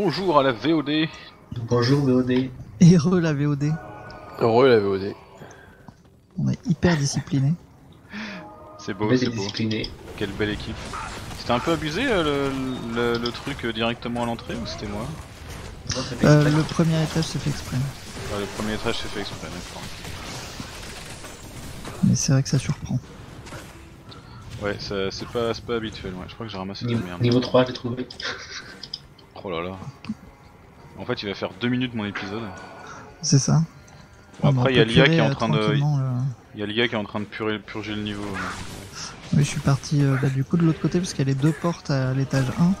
bonjour à la VOD. Bonjour VOD. Heureux la VOD. Heureux la VOD. On est hyper discipliné. C'est beau, Belle c'est et beau. discipliné. Quelle belle équipe. C'était un peu abusé le truc directement à l'entrée ou c'était moi? Non, ça fait exprès. Le premier étage se fait exprès. Ouais, le premier étage s'est fait exprès, d'accord. Mais c'est vrai que ça surprend. Ouais, c'est pas habituel, ouais. Je crois que j'ai ramassé de la merde. Niveau 3, j'ai trouvé. Oh là là. En fait, il va faire 2 minutes mon épisode. C'est ça. Bon, On après, il y a peut l'IA qui est curer, en train de. tranquillement, Il y a l'IA qui est en train de purger le niveau. Oui, je suis parti du coup de l'autre côté parce qu'il y a les deux portes à l'étage 1.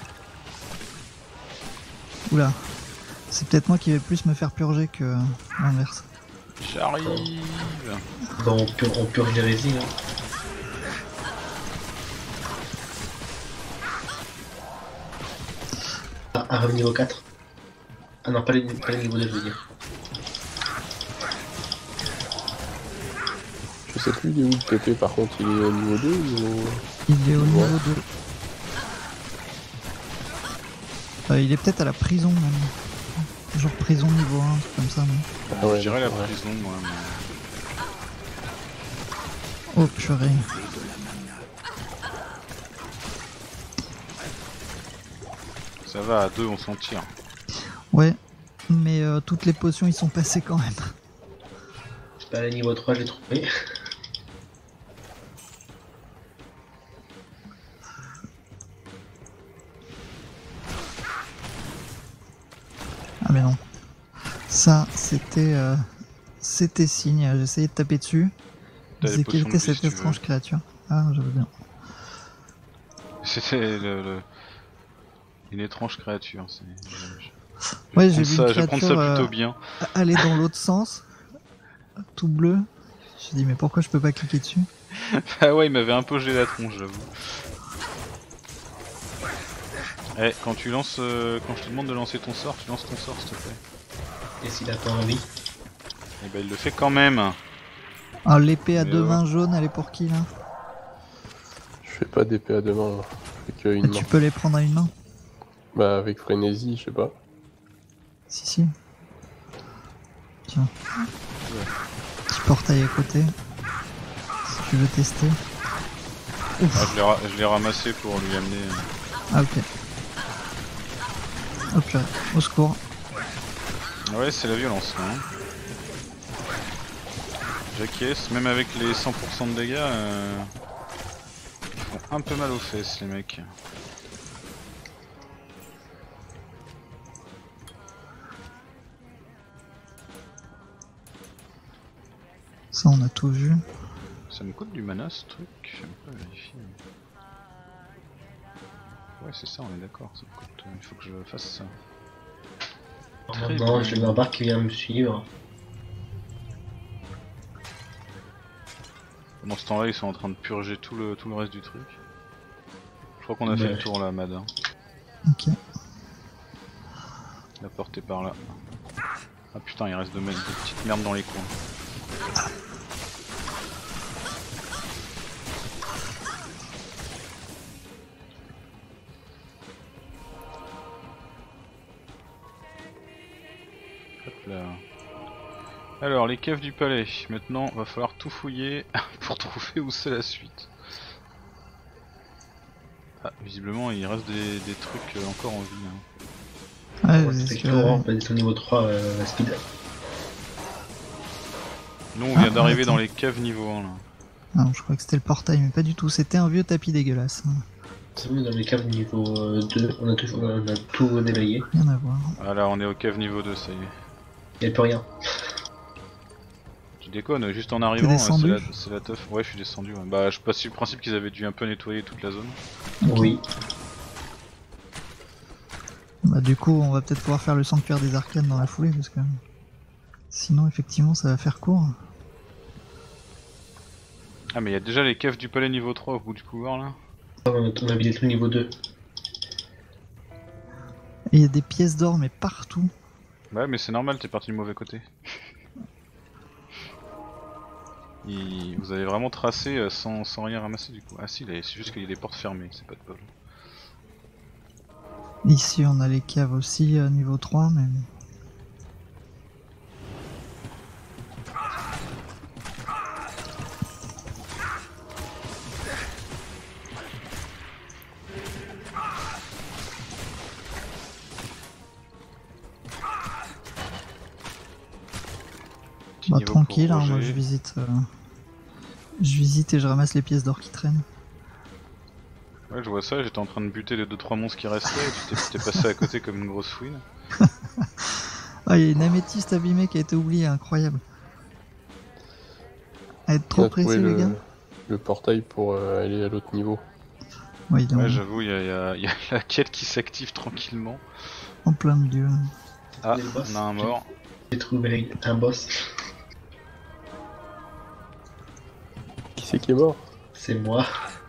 Oula. C'est peut-être moi qui vais plus me faire purger que l'inverse. J'arrive. Bon, on purge l'hérésie. Hein. Arrive niveau 4. Ah non, pas les niveaux 2, je veux dire. Je sais plus il est où le TP par contre, il est au niveau 2 ou... Il est au niveau Ouais. 2. Il est peut-être à la prison même. Genre prison niveau 1, un truc comme ça. Non Ah ouais, Je dirais la ouais. prison, moi. Oh purée. Ça va, à 2 on s'en tire. Ouais. Mais toutes les potions ils sont passées quand même. C'est pas les niveau 3, j'ai trouvé. Ah mais non. Ça, c'était signe. J'essayais de taper dessus. T'as des C'est quelle potions de était vie, cette si tu veux. étrange créature? Ah, je veux bien. C'était une étrange créature. Ouais, Je j'ai vais vu prendre une ça, je vais prendre ça créature plutôt bien. aller dans l'autre sens, tout bleu. J'ai dit mais pourquoi je peux pas cliquer dessus? Ah ouais, il m'avait un peu gelé la tronche, j'avoue. Eh, quand tu lances, quand je te demande de lancer ton sort, tu lances ton sort s'il te plaît. Et s'il a pas envie. Et bah il le fait quand même. Ah, l'épée à Mais deux oh. mains jaunes, elle est pour qui là? Je fais pas d'épée à deux mains, moi. Je fais qu'une Ah, main. tu peux les prendre à une main? Bah avec frénésie, je sais pas. Si. Tiens. Petit portail à côté. Si tu veux tester. Ouf. Ah, je l'ai ramassé pour lui amener. Ah ok. Oh purée, au secours. Ouais, c'est la violence là. Hein. J'acquiesce, même avec les 100% de dégâts, ils font un peu mal aux fesses les mecs. Ça on a tout vu. Ça me coûte du mana ce truc, je vais pas vérifier. Ouais c'est ça, on est d'accord, ça me coûte, il faut que je fasse ça. Très Maintenant, bien. j'ai ma barque qui vient me suivre. Pendant ce temps là ils sont en train de purger tout le reste du truc. Je crois qu'on a fait Ouais. le tour là, Mad. Hein. Ok. La porte est par là. Ah putain, il reste des petites merdes dans les coins. Hop là. Alors, les caves du palais. Maintenant, va falloir tout fouiller pour trouver où c'est la suite. Ah, visiblement, il reste des trucs encore en vie. Hein. Ouais, Ouais, c'est c'est ce que- on peut descendre au niveau 3 speed. Nous, on Ah, vient d'arriver attends. dans les caves niveau 1 là. Non, je crois que c'était le portail, mais pas du tout. C'était un vieux tapis dégueulasse. C'est bon, dans les caves niveau 2, on a tout délayé. Rien à voir. Ah là, on est au cave niveau 2, ça y est. Y'a plus rien. Je déconne, juste en arrivant, descendu c'est la teuf. Ouais, je suis descendu. Ouais. Bah, je suis pas sur le principe qu'ils avaient dû un peu nettoyer toute la zone. Ok. Oui. Bah du coup, on va peut-être pouvoir faire le sanctuaire des arcanes dans la foulée, parce que... Sinon, effectivement, ça va faire court. Ah, mais il y a déjà les caves du palais niveau 3 au bout du couloir là. On a vidé tout le niveau 2. Et il y a des pièces d'or, mais partout. Ouais, mais c'est normal, t'es parti du mauvais côté. Vous avez vraiment tracé sans rien ramasser du coup. Ah si, c'est juste qu'il y a des portes fermées, c'est pas de bol. Ici on a les caves aussi niveau 3 mais... Petit Bah, niveau pour tranquille, hein, moi Roger. je visite et je ramasse les pièces d'or qui traînent. Ouais, je vois ça, j'étais en train de buter les 2-3 monstres qui restaient et tu t'es passé à côté comme une grosse fouine. Ah, il y a une améthyste abîmée qui a été oubliée, incroyable. À être On trop a trouvé pressé les gars. le portail pour aller à l'autre niveau. Ouais, il est Ouais, j'avoue, il y a la quête qui s'active tranquillement. en plein milieu. Ah, Les boss. on a un mort. J'ai trouvé un boss. Qui c'est qui est mort? C'est moi.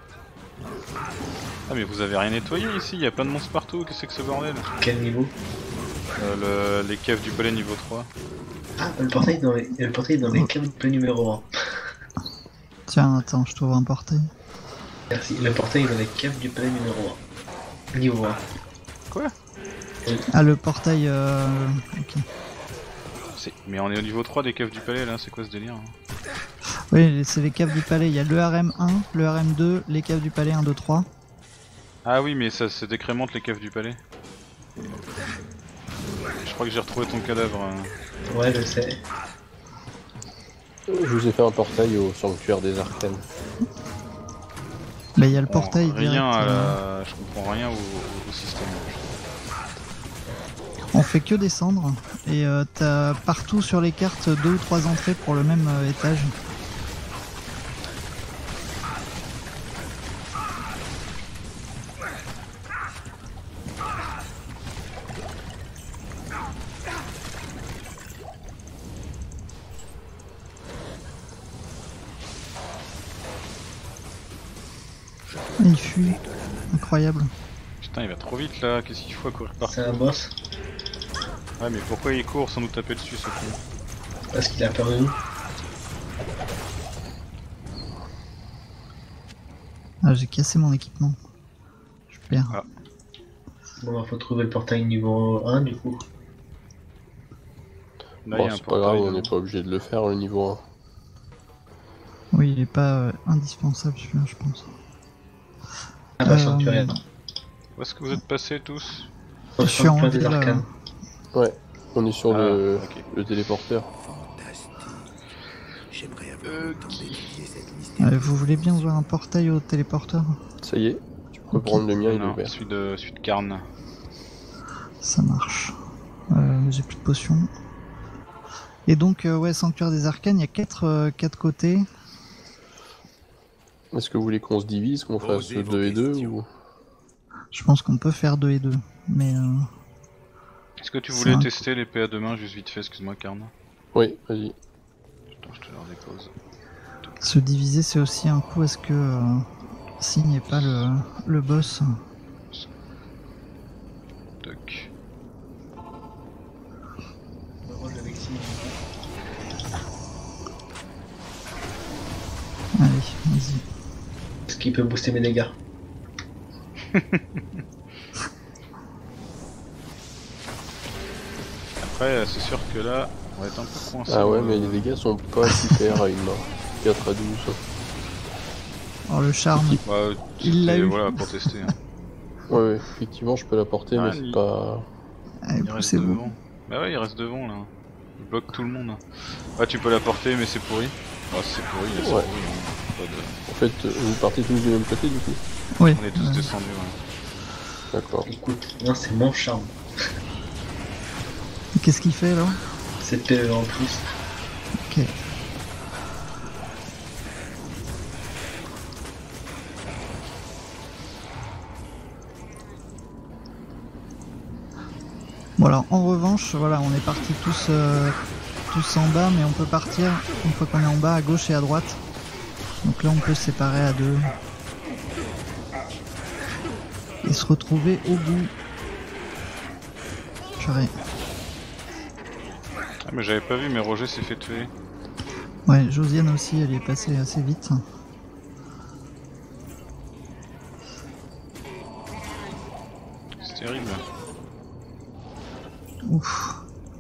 Ah, mais vous avez rien nettoyé ici, il y a plein de monstres partout, qu'est-ce que c'est que ce bordel? Quel niveau? Les caves du palais niveau 3. Ah, le portail est dans les caves de numéro 1. Tiens, attends, je t'ouvre un portail. Merci. Le portail est dans les caves du palais numéro 1. Niveau 1. Quoi? Ah, le portail... Ok. Mais on est au niveau 3 des caves du palais là, c'est quoi ce délire? Oui, c'est les caves du palais. Il y a le RM1, le RM2, les caves du palais 1, 2, 3. Ah oui, mais ça décrémente les caves du palais. Je crois que j'ai retrouvé ton cadavre. Ouais, je sais. Je vous ai fait un portail au sanctuaire des arcanes. Bah, il y a le portail Rien direct. à la... Je comprends rien au système. On fait que descendre. Et t'as partout sur les cartes 2 ou 3 entrées pour le même étage. Il fuit. Incroyable. Putain, il va trop vite là, qu'est-ce qu'il faut à courir partout? C'est un boss. Ouais, mais pourquoi il court sans nous taper dessus ce con? Parce qu'il a peur de nous. Ah, j'ai cassé mon équipement. Je perds. Ah. Bon, bah, faut trouver le portail niveau 1 du coup. Là, il y Bon, a un c'est pas grave, portail, on n'est pas obligé de le faire le niveau 1. Oui, il est pas indispensable celui-là, je pense. Ah bah, sanctuaire. Où est-ce que vous êtes passés tous? Je suis en Sanctuaire des ville, arcanes. Ouais, on est sur ok. le téléporteur. Vous voulez bien ouvrir un portail au téléporteur? Ça y est, tu peux Ok. prendre le mien, il est Non, ouvert. celui de Karn. Ça marche. J'ai plus de potions. Et donc, ouais, Sanctuaire des Arcanes, il y a 4 côtés. Est-ce que vous voulez qu'on se divise, qu'on fasse 2 et 2 ou... Je pense qu'on peut faire 2 et 2. Mais Est-ce que tu C'est voulais un- tester l'épée à deux mains juste vite fait, excuse-moi Karn? Oui, vas-y. Attends, je te la dépose. se diviser, c'est aussi un coup. Est-ce que s'il n'y a pas le boss? Toc. Allez, vas-y. Est-ce qu'il peut booster mes dégâts? Après, c'est sûr que là, on va être un peu coincé. Ah ouais, mais les dégâts sont pas super à une main. 4 à 12. Alors le charme. Bah, Il l'a c'était- eu. Voilà, pour tester. Hein. Ouais, effectivement, je peux la porter, Ah, mais il- c'est pas... Allez, Il reste poussez-vous. devant. Bah ouais, il reste devant là. Il bloque tout le monde. Ouais, tu peux la porter, mais c'est pourri. Ah, c'est pourri, là, c'est Ouais. pourri. Hein. Pas de- En fait, vous partez tous du même côté, du coup. Oui. On est tous descendus. Ouais. D'accord. Écoute, non, c'est mon charme. Qu'est-ce qu'il fait là? C'est PE en plus. Ok. Bon alors en revanche, voilà, on est partis tous en bas, mais on peut partir une fois qu'on est en bas à gauche et à droite. Donc là on peut se séparer à deux. Et se retrouver au bout. Purée. Ah, mais j'avais pas vu, mais Roger s'est fait tuer. Ouais, Josiane aussi, elle est passée assez vite. C'est terrible. Ouf.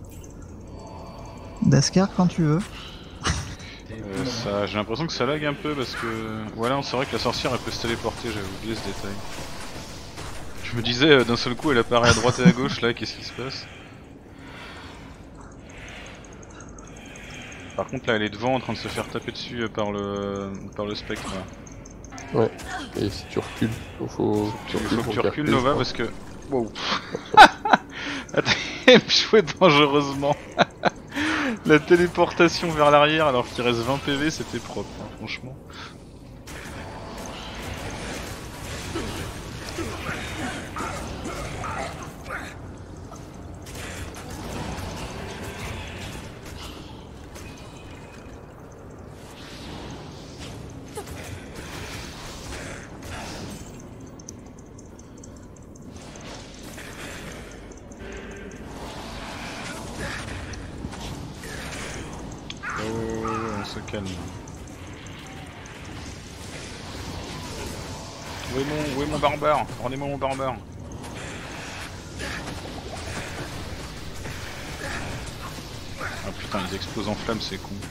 Daskar quand tu veux. Ça, j'ai l'impression que ça lag un peu parce que... Voilà, c'est vrai que la sorcière elle peut se téléporter, j'avais oublié ce détail. Je me disais d'un seul coup elle apparaît à droite et à gauche là, qu'est-ce qui se passe? Par contre là elle est devant en train de se faire taper dessus par le spectre là. Ouais, et si tu recules, il faut que tu recules Nova parce que... Wow. Attends, il me jouait dangereusement. La téléportation vers l'arrière alors qu'il reste 20 PV c'était propre, hein, franchement. On se calme. Où est mon barbare? Rendez-moi mon barbare. Ah putain, ils explosent en flammes, c'est con.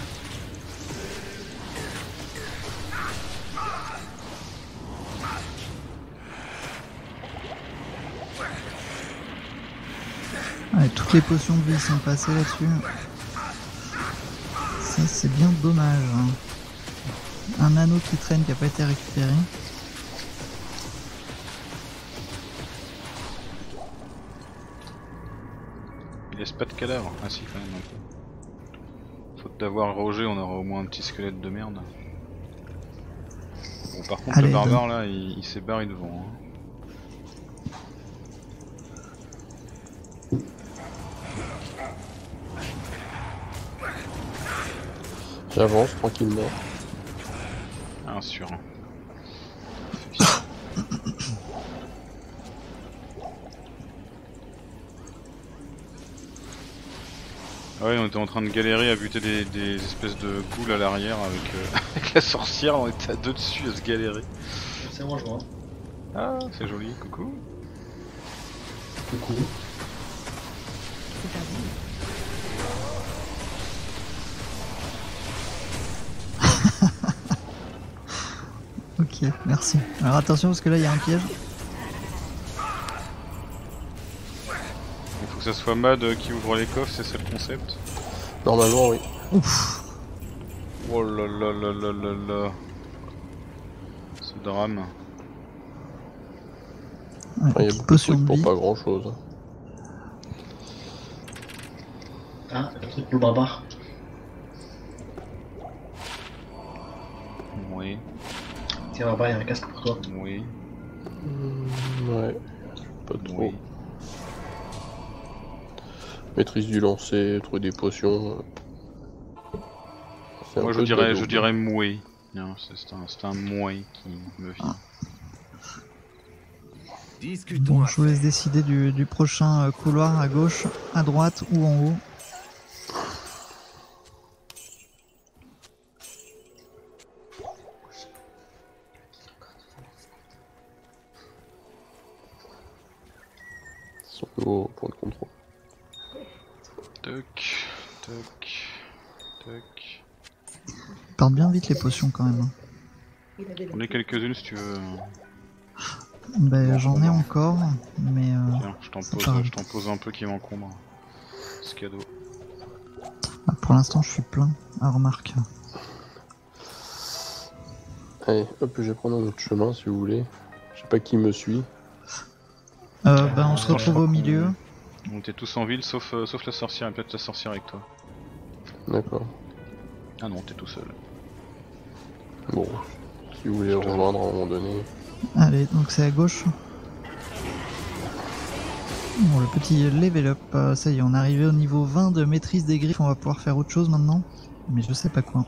Ouais, toutes les potions de vie sont passées là-dessus. Ça c'est bien dommage. Un anneau qui traîne qui n'a pas été récupéré. Il laisse pas de cadavre. Ah si quand même un peu. Faute d'avoir Roger, on aura au moins un petit squelette de merde. Bon par contre allez, le barbare là il s'est barré devant. Hein. J'avance tranquillement. Ah sûr. Ah ouais, on était en train de galérer à buter des espèces de ghouls à l'arrière avec la sorcière, on était à deux dessus à se galérer. C'est moi je vois. Ah c'est joli, coucou. Coucou. Ok, merci. Alors attention parce que là il y a un piège. Il faut que ça soit Mad qui ouvre les coffres, c'est ça le concept? Normalement, oui. Ouf. Oh là là là là là là. Ce drame. Ouais, Il y a petite beaucoup de potion trucs de pour vie. pas grand chose. Ah, un truc pour le barbare. Oui, Tiens, barbare, il y a un casque pour toi. oui, Ouais, pas trop. oui. Maîtrise du lancer, trouver des potions. C'est un Moi peu de la je daube. dirais moué. C'est un moué qui me vient. Discutons Bon, à je vous laisse décider du prochain couloir à gauche, à droite ou en haut. Ils sont au point de contrôle. Toc, toc, toc. Parle bien vite les potions quand même. J'en ai quelques-unes si tu veux. Ben, j'en ai encore, mais Tiens, pareil. je t'en pose un peu qui m'encombre. C'est cadeau. pour l'instant je suis plein. Ah, remarque. Allez, hop, je vais prendre un autre chemin si vous voulez. Je sais pas qui me suit. Ben, on se retrouve au milieu. On était tous en ville sauf la sorcière, et peut-être la sorcière avec toi. D'accord. Ah non, t'es tout seul. Bon, si vous voulez rejoindre à un moment donné. Allez, donc c'est à gauche. Bon, le petit level up, ça y est, on est arrivé au niveau 20 de maîtrise des griffes, on va pouvoir faire autre chose maintenant. Mais je sais pas quoi.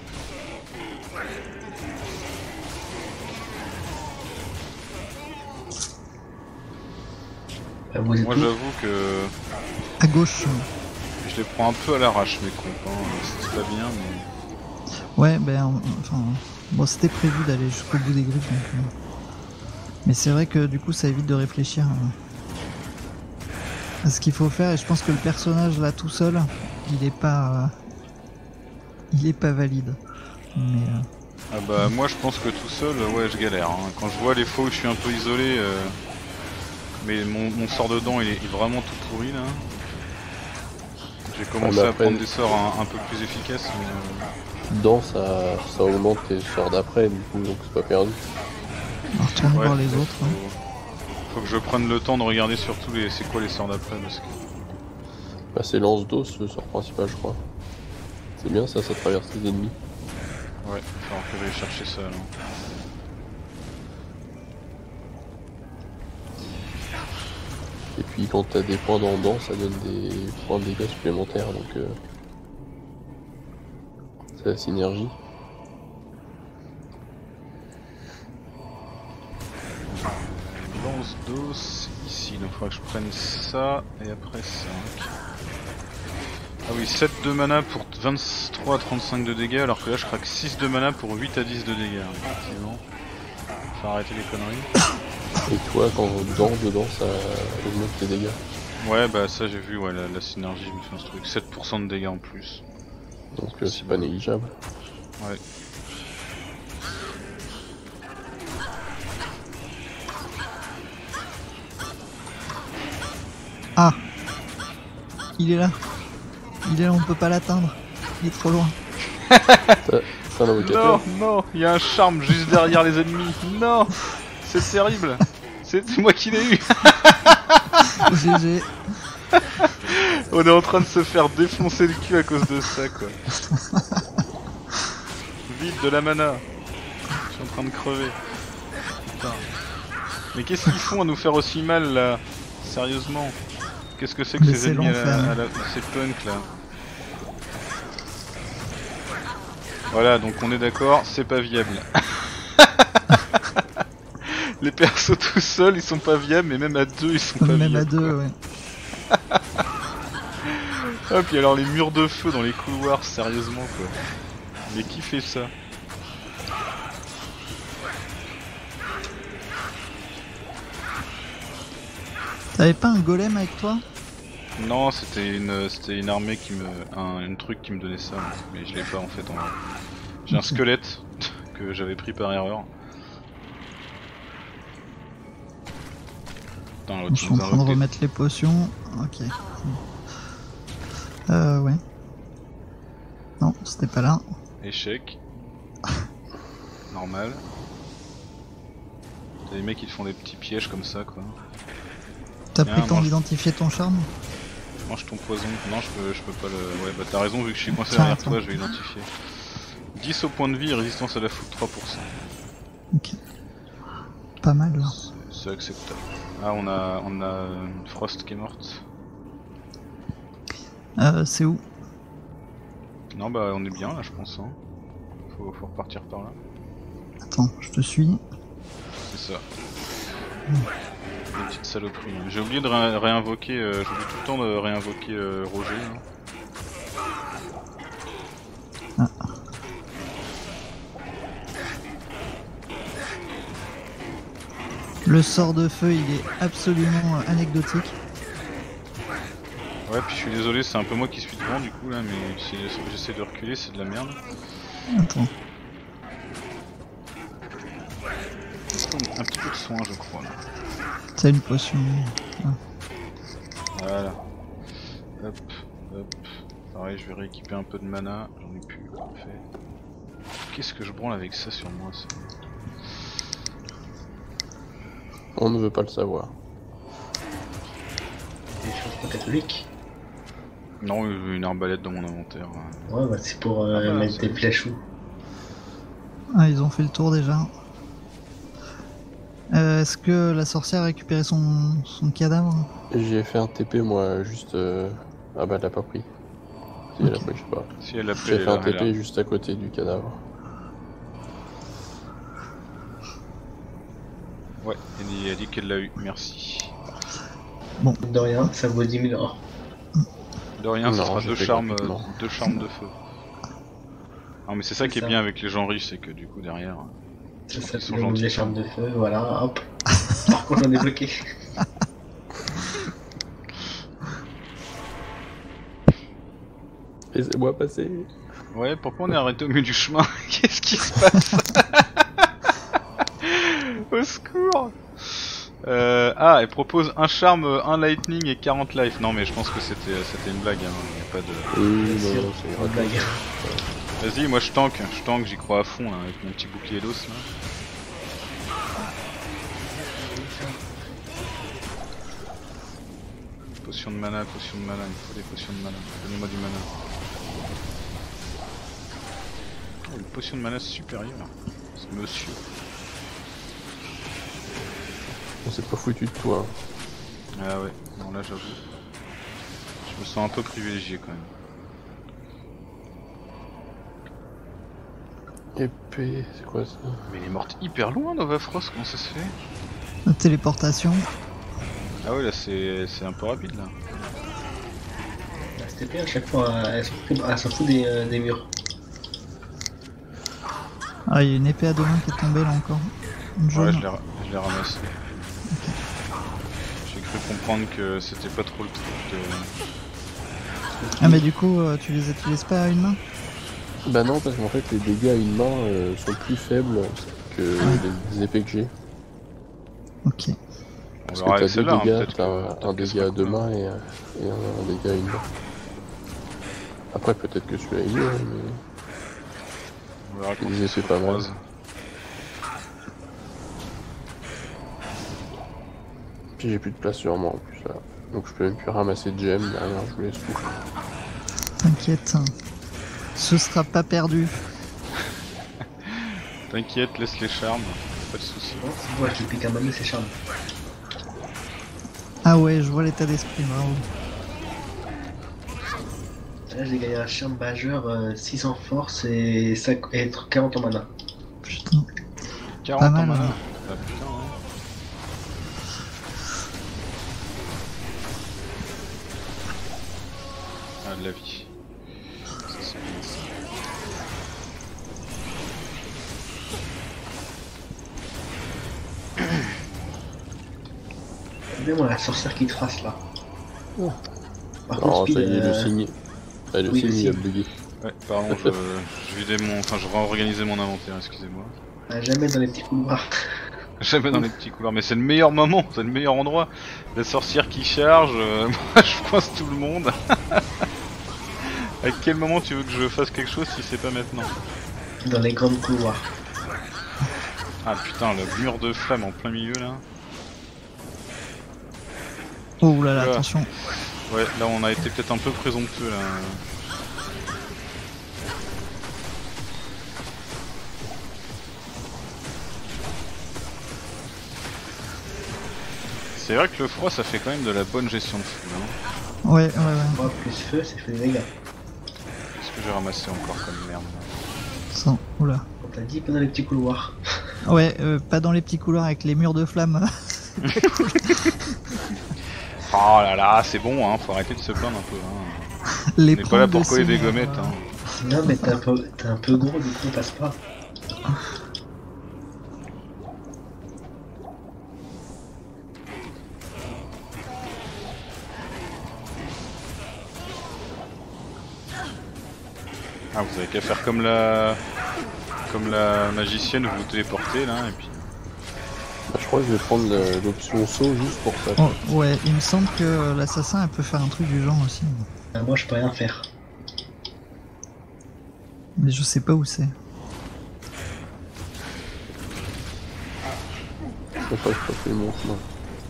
Vous êtes Moi où j'avoue que À gauche. je les prends un peu à l'arrache mes comptes, hein. C'est pas bien mais... Ouais, ben, enfin, bon, c'était prévu d'aller jusqu'au bout des griffes, donc, mais c'est vrai que du coup, ça évite de réfléchir. Ce qu'il faut faire, et je pense que le personnage là tout seul, il est pas valide. Mais Ah bah moi je pense que tout seul, ouais je galère. Hein. Quand je vois les fois où je suis un peu isolé, mais mon sort de dents il est vraiment tout pourri là. J'ai commencé à prendre des sorts un peu plus efficaces. Mais, Dans ça augmente tes sorts d'après, du coup, donc c'est pas perdu. on va retourner voir les autres. Hein. Faut que je prenne le temps de regarder surtout c'est quoi les sorts d'après parce que... Bah, c'est lance d'os le sort principal, je crois. C'est bien ça traverse les ennemis. Ouais, il va falloir que j'aille chercher ça alors. Et puis quand t'as des points dans dents, ça donne des points de dégâts supplémentaires, donc c'est la synergie. Lance d'os ici, donc il faudra que je prenne ça et après 5. Ah oui, 7 de mana pour 23 à 35 de dégâts alors que là je craque 6 de mana pour 8 à 10 de dégâts. Effectivement. Faut arrêter les conneries. Et toi, quand dedans, ça augmente tes dégâts. Ouais bah ça j'ai vu, ouais, la synergie me fait un truc, 7% de dégâts en plus. Donc c'est pas négligeable. Ouais. Ah, il est là, on peut pas l'atteindre, il est trop loin. C'est un invocateur. Non, il y a un charme juste derrière les ennemis. Non, c'est terrible. C'est moi qui l'ai eu. GG. On est en train de se faire défoncer le cul à cause de ça quoi. Vite de la mana. Je suis en train de crever. Putain. Mais qu'est-ce qu'ils font à nous faire aussi mal là? Sérieusement. Qu'est-ce que c'est que Mais ces c'est ennemis l'enfer. ces punks là? Voilà, donc on est d'accord, c'est pas viable. Les persos tout seuls ils sont pas viables, mais même à deux ils sont pas viables. Même à deux, quoi. ouais. Ah puis alors les murs de feu dans les couloirs, sérieusement quoi. Mais qui fait ça? T'avais pas un golem avec toi? Non, c'était une armée qui me... une truc qui me donnait ça, mais je l'ai pas en fait en vrai. J'ai un squelette que j'avais pris par erreur. Putain, l'autre, Je suis en nous a train de invoqué. remettre les potions. Ok. Ouais. Non, c'était pas là. Échec. Normal. T'as des mecs qui te font des petits pièges comme ça quoi. T'as Tiens, pris le temps mange. d'identifier ton charme? Mange ton poison. Non, je peux pas le... Ouais, bah t'as raison, vu que je suis coincé Tiens, derrière attends. toi, je vais identifier. 10 au point de vie et résistance à la foudre 3%. Ok. Pas mal là. C'est acceptable. Ah, on a une Frost qui est morte. C'est où? Non, bah on est bien là, je pense. Hein. Faut repartir par là. Attends, je te suis. C'est ça. Des petites saloperies. J'ai oublié de réinvoquer, j'oublie tout le temps de réinvoquer Roger. Hein. Ah. Le sort de feu, il est absolument anecdotique. Ouais, puis je suis désolé, c'est un peu moi qui suis devant du coup là, mais si j'essaie de reculer, c'est de la merde. Attends. Un petit peu de soin, je crois là. C'est une potion. Ah. Voilà. Hop, hop. Pareil, je vais rééquiper un peu de mana. J'en ai plus. Parfait. Qu'est-ce que je branle avec ça sur moi ça? On ne veut pas le savoir. Des choses pas catholiques. Non, une arbalète dans mon inventaire. Ouais, bah c'est pour bah, mettre c'est- des flèches où. Ah, ils ont fait le tour déjà. Est-ce que la sorcière a récupéré son cadavre? J'ai fait un TP moi juste... Ah bah elle l'a pas pris. Si elle l'a pris, je sais pas. Si elle a pris, J'ai fait un elle a- TP juste à côté du cadavre. Ouais, elle a dit qu'elle l'a eu, merci. De rien, ça vaut 10 000 or. De rien, ça Non, sera j'ai deux fait charmes gratuitement. de feu. Non mais c'est ça C'est qui est ça. bien avec les gens riches, c'est que du coup derrière... Ça Ils sont s'appelle gentils. les charmes de feu, voilà, hop. Par contre, on est bloqué. Laissez-moi passer. Ouais, pourquoi on est arrêté au milieu du chemin? Qu'est-ce qui se passe? Au secours! Ah, elle propose un charme, un lightning et 40 life. Non mais je pense que c'était une blague, hein. Y a pas de... Oui, Bien sûr, non, c'est pas de blague. Vas-y, moi je tank, j'y crois à fond là, avec mon petit bouclier d'os là. Potion de mana, il me faut des potions de mana. Donnez-moi du mana. Oh, une potion de mana supérieure. C'est monsieur. On s'est pas foutu de toi. Ah ouais, non là j'avoue. Je me sens un peu privilégié quand même. Épée, c'est quoi ça? Mais il est morte hyper loin Nova Frost, comment ça se fait? La téléportation. Ah ouais là c'est un peu rapide là. La STP à chaque fois, elle s'en fout des murs. Ah, il y a une épée à deux mains qui est tombée là encore. Une Ouais jaune. je l'ai ramassé. J'ai cru comprendre que c'était pas trop le truc de... Ah, mais du coup, tu les utilises pas à une main? Bah non, parce qu'en fait les dégâts à une main sont plus faibles que les épées que j'ai. Ok. Parce On que verra t'as avec deux celle-là, hein, dégâts, peut-être t'as que- un peut-être dégât à deux que- mains et un dégât à une main. Après peut-être que celui-là est mieux, mais... On verra quand Les ça épées se pas mal. recroise. Puis j'ai plus de place sur moi en plus là. Donc je peux même plus ramasser de gemmes derrière, je vous laisse tout. T'inquiète. Ce sera pas perdu. T'inquiète, laisse les charmes, pas de soucis. Bon, c'est moi qui pique un moment, c'est charme. Ah ouais, je vois l'état d'esprit, bravo. Là, j'ai gagné un charme majeur, 6 en force et 40 en mana. Putain. 40 Pas en mal, mana. hein. Ah putain, hein. Ah, de la vie. Ça, c'est bien, ça. Bien moi la sorcière qui trace là. Oh. Par Alors contre, ça y est, le Speed, signe. Ah, le oui, signe le il a signe. bugué. Ouais, pardon, je vidais mon... Enfin, je réorganisais mon inventaire, excusez-moi. jamais dans les petits couloirs. Jamais dans les petits couloirs, mais c'est le meilleur moment, c'est le meilleur endroit. La sorcière qui charge, moi je coince tout le monde. À quel moment tu veux que je fasse quelque chose si c'est pas maintenant? Dans les grands couloirs. Ah putain, le mur de flamme en plein milieu là. Oh là là, Oula. attention. Ouais, là on a été peut-être un peu présomptueux là. C'est vrai que le froid ça fait quand même de la bonne gestion de feu. Hein. Ouais. Moi, plus feu, ça fait des dégâts. Qu'est-ce que j'ai ramassé encore comme merde là? Ça, oula. On t'a dit pas dans les petits couloirs. Ouais, pas dans les petits couloirs avec les murs de flammes. Oh là là, c'est bon, hein, faut arrêter de se plaindre un peu. Hein. Les On n'est pas là points pour de coller des seigneur, gommettes. Hein. Non, mais t'es un peu gros, du coup, on passe pas. Ah, vous avez qu'à faire comme la magicienne, vous vous téléportez là, et puis... Bah, je crois que je vais prendre l'option saut juste pour ça. Oh, ouais, il me semble que l'assassin elle peut faire un truc du genre aussi. Moi, je peux rien faire. Mais je sais pas où c'est. Je sais pas, je fais mon chemin.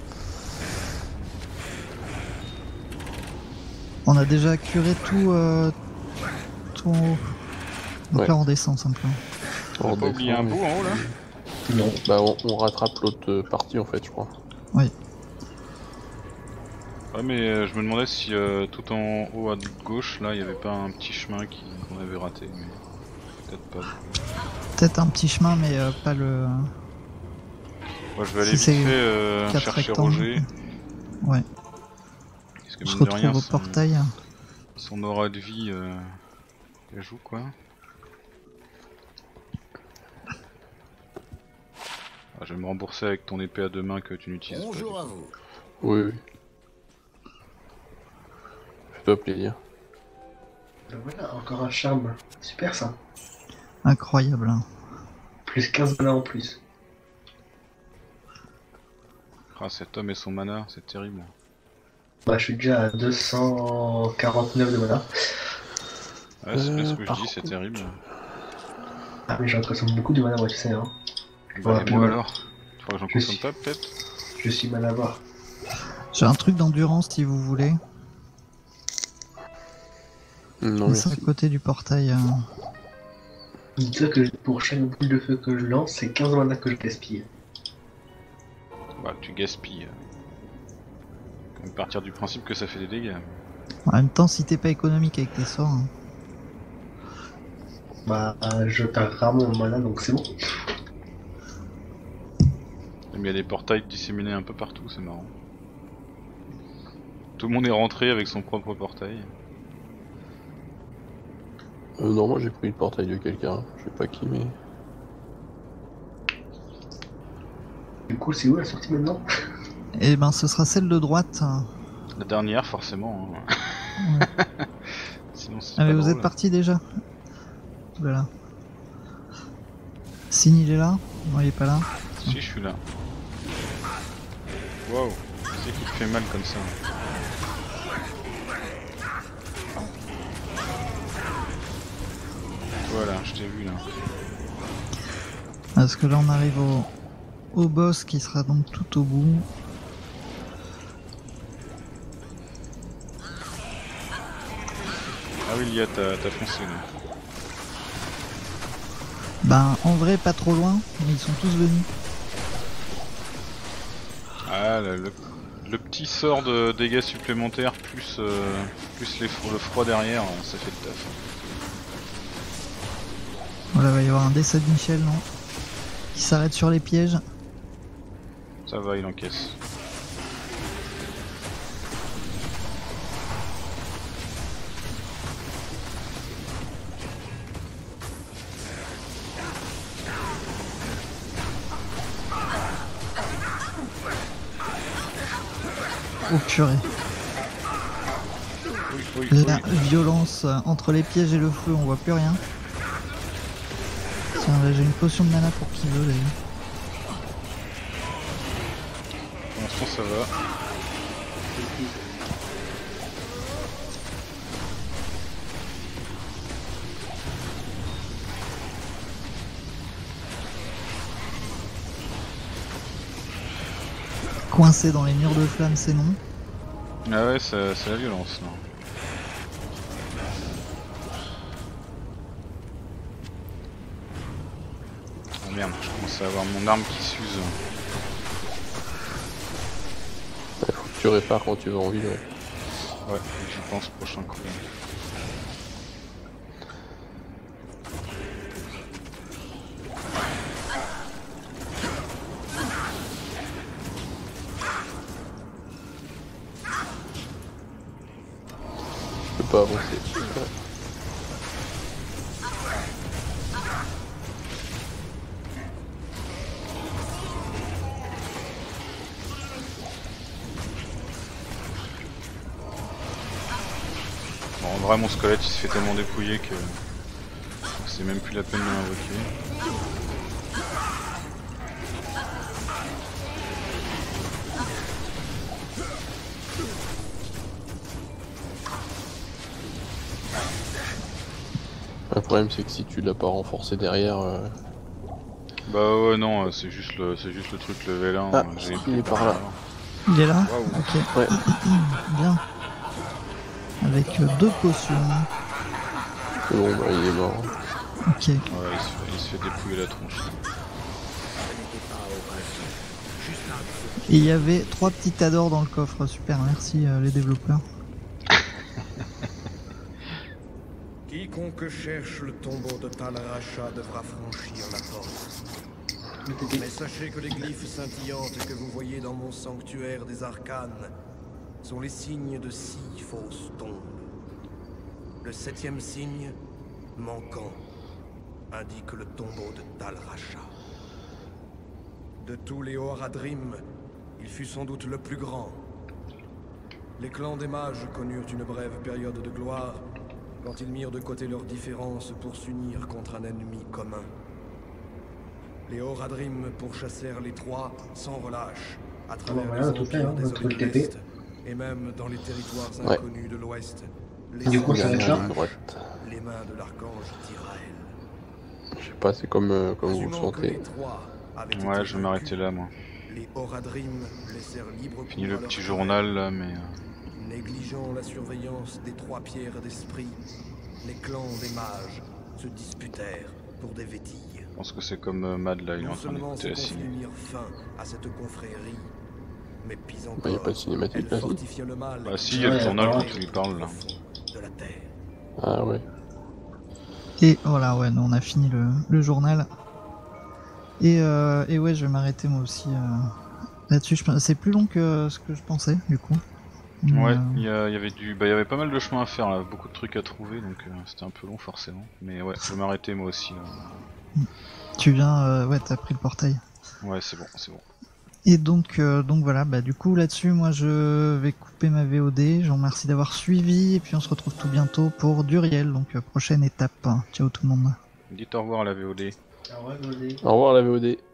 On a déjà curé tout. Tout en haut. Donc Ouais. là on descend simplement. On va pas oublier un bout en haut là? Non. Bah on rattrape l'autre partie en fait, je crois. Oui. Ouais, mais je me demandais si tout en haut à gauche là, il y avait pas un petit chemin qu'on avait raté, mais peut-être pas. Peut-être un petit chemin, mais pas le. Moi je vais aller Si vite c'est fait 4 chercher rectangles. Roger, Ouais. parce que On se mine de retrouve rien, au portail. son aura de vie, elle joue quoi. Ah, je vais me rembourser avec ton épée à deux mains que tu n'utilises pas. Bonjour à vous. Oui, oui. Fais-toi plaisir. Ben voilà, encore un charme. Super ça. Incroyable. Hein. Plus 15 mana en plus. Ah, cet homme et son mana, c'est terrible. Bah je suis déjà à 249 de mana. Ouais, c'est bien ce que je par dis, c'est contre- terrible. Ah mais j'en consomme beaucoup de mana moi tu sais hein. Bah, et moi Ouais. alors? Tu crois que j'en Je consomme suis- pas, peut-être? Je suis mal à voir. J'ai un truc d'endurance si vous voulez. Non, C'est à merci. côté du portail. Dis-toi que pour chaque boule de feu que je lance, c'est 15 mana que je gaspille. Bah, tu gaspilles. Quand même partir du principe que ça fait des dégâts. En même temps, si t'es pas économique avec tes sorts. Hein. Bah je perds rarement mon mana donc c'est bon. Mais il y a des portails disséminés un peu partout, c'est marrant. Tout le monde est rentré avec son propre portail. Non, moi j'ai pris le portail de quelqu'un, je sais pas qui, mais. Du coup c'est où la sortie maintenant? Et ben, ce sera celle de droite. La dernière, forcément. Hein. Ouais. Sinon, c'est Ah, mais pas vous drôle. êtes parti déjà? Voilà. Signe, il est là? Non, il est pas là. Si, je suis là. Wow, c'est qui te fait mal comme ça. Voilà, je t'ai vu là. Parce que là, on arrive au boss qui sera donc tout au bout. Ah oui, Lia, t'as foncé là. Ben, en vrai, pas trop loin, mais ils sont tous venus. Ah, le petit sort de dégâts supplémentaires plus, plus le froid derrière, ça fait le taf. Voilà, va y avoir un décès de Michel, non? Qui s'arrête sur les pièges. Ça va, il encaisse. Oh purée. Oui, oui, oui. La violence entre les pièges et le feu, on voit plus rien. Tiens, là j'ai une potion de mana pour qui veut, là. Pour l'instant, ça va. Coincé dans les murs de flammes, c'est non. Ah ouais, c'est la violence là. Oh merde, je commence à avoir mon arme qui s'use. Faut que tu répares quand tu vas en ville, ouais. Ouais, j'y pense prochain coup. Je peux pas avancer. Ouais. Bon, en vrai, mon squelette il se fait tellement dépouiller que c'est même plus la peine de l'invoquer. Le problème c'est que si tu l'as pas renforcé derrière, Bah ouais, non, c'est juste le truc level 1. Ah, j'ai il pris est par là. Il est là? Waouh. Ok, ouais. bien. Avec 2 potions. C'est bon, bah il est mort. Ok. Ouais, il se fait dépouiller la tronche. Et il y avait 3 petits tas d'or dans le coffre. Super, merci les développeurs. Quiconque cherche le tombeau de Tal Rasha devra franchir la porte. Mais sachez que les glyphes scintillantes que vous voyez dans mon sanctuaire des arcanes sont les signes de 6 fausses tombes. Le 7e signe, manquant, indique le tombeau de Tal Rasha. De tous les Horadrim, il fut sans doute le plus grand. Les clans des mages connurent une brève période de gloire, quand ils mirent de côté leurs différences pour s'unir contre un ennemi commun. Les Horadrim pourchassèrent les Trois sans relâche, à travers voilà, les tout fait, empires hein, des on peut le Orques de TP. l'Est, et même dans les territoires Ouais. inconnus de l'Ouest. Du coup, ça va être là. Droite. Les mains de l'archange Tyrael. Je sais pas, c'est comme vous le Assumant que les sentez. Trois avaient été Ouais, je vais vaincus, m'arrêter là, moi. Les Horadrim laissèrent libre Fini cours le à leur petit colère. journal là, mais. Négligeant la surveillance des Trois pierres d'esprit, les clans des mages se disputèrent pour des vétilles. Je pense que c'est comme Mad là, il est Non en train seulement d'écouter ces la conflits ciné. mirent fin à cette confrérie, mais pis encore, Bah, y a pas de cinématique elle là, si. fortifia le mal Bah si, il y a le Ouais, journal ouais. quand tu lui parles là. au fond de la terre. Ah ouais. Et voilà, ouais, nous on a fini le journal. Et ouais, je vais m'arrêter moi aussi là-dessus. C'est plus long que ce que je pensais, du coup. Mais, Ouais, il y avait il y avait pas mal de chemin à faire là, beaucoup de trucs à trouver, donc c'était un peu long forcément. Mais ouais, je vais m'arrêter moi aussi là. Tu viens, ouais, t'as pris le portail. Ouais, c'est bon, c'est bon. Et donc voilà, bah du coup là-dessus, moi je vais couper ma VOD. Je vous remercie d'avoir suivi, et puis on se retrouve tout bientôt pour Duriel, donc prochaine étape. Ciao tout le monde. Dites au revoir à la VOD. Au revoir, José. Au revoir la VOD.